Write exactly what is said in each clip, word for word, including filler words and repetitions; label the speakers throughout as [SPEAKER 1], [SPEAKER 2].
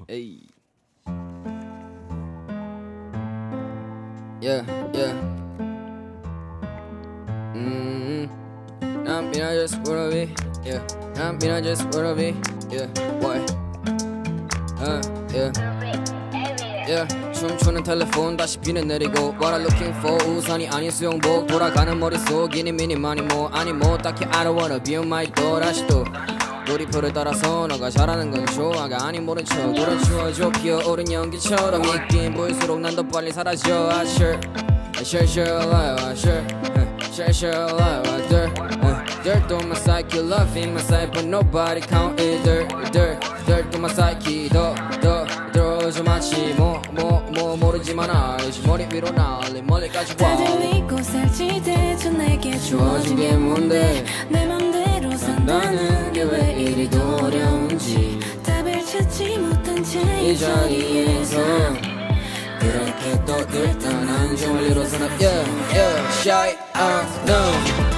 [SPEAKER 1] Hey. Yeah, yeah. Mm-hmm. I mean, I just wanna be, yeah. I mean, I just wanna be, yeah. Boy. Uh, yeah. Yeah. 춤추는 텔레폰 다시 비는 내리고 What I'm looking for 우산이 아닌 수영복 돌아가는 머릿속 이니 미니 많이 뭐 아니 뭐 딱히 I don't wanna be on my door 다시 또 놀이표를 따라서 너가 잘하는 건 좋아가 아닌 모른 척 돌아주어줘 피어오른 연기처럼 있긴 보일수록 난 더 빨리 사라져 I sure I sure sure alive I sure sure sure alive I dirt dirt on my psyche love in my sight but nobody count it dirt dirt dirt on my psyche 더더 들어오지 마치 뭐뭐뭐 모르지만 알지 머리 위로 날리 멀리까지 와
[SPEAKER 2] 다들 믿고 살지 대충 내게 주어진 게 뭔데 내 맘대로 산다는 게 왜 이리 어려운지 답을 찾지 못한 채 이 자리에서
[SPEAKER 1] 그렇게 떠들던 안정을 이뤄서는 Yeah, yeah, shy, I know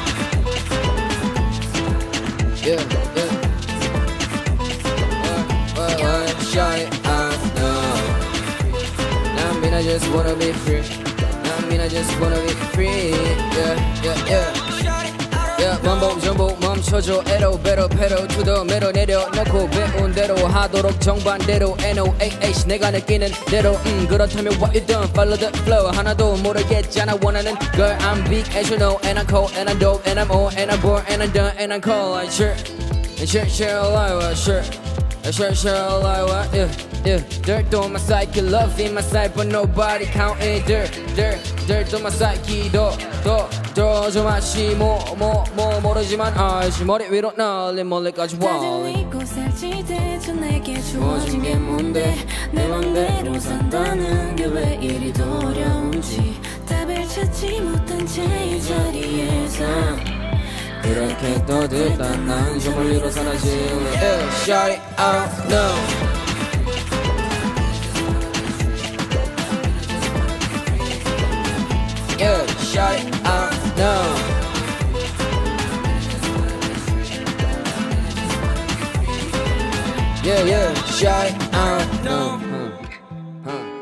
[SPEAKER 1] Yeah, yeah uh, uh, uh, Shy, I know I mean I just wanna be free I mean I just wanna be free Yeah, yeah, yeah Yeah, 반복 전복 멈춰줘 에로 배로 패로 투더 매로 내려놓고 배운 대로 하도록 정반대로 N O A H 내가 느끼는 대로 음 그렇다면 what you done follow the flow 하나도 모르겠잖아 원하는 girl I'm big as you know and I'm cold and I'm dope and I'm old and I'm bored and I'm done and I'm cold I sure sure sure alive sure sure sure alive yeah yeah dirt on my psyche love in my sight but nobody count it dirt dirt dirt on my psyche 더더 들어줘 마시 뭐뭐뭐 모르지만 알지 머리 위로 날린 멀리까지 와
[SPEAKER 2] 다들 믿고 살지 대충 내게 주어진 게 뭔데 내 맘대로 산다는 게 왜 이리 어려운지 답을 찾지 못한 채 이 자리에서
[SPEAKER 1] 그렇게 떠들다 난 저 멀리로 사라질래 Yeah, shawty, I know Yeah, shawty, I know Yeah, yeah, shawty, I know huh, huh.